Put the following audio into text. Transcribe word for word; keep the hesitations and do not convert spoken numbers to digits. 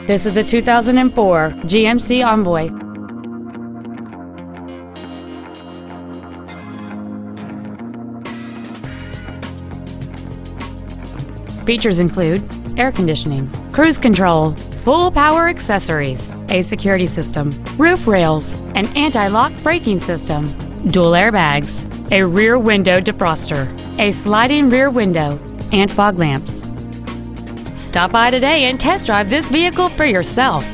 This is a two thousand four G M C Envoy. Features include air conditioning, cruise control, full power accessories, a security system, roof rails, an anti-lock braking system, dual airbags, a rear window defroster, a sliding rear window, and fog lamps. Stop by today and test drive this vehicle for yourself.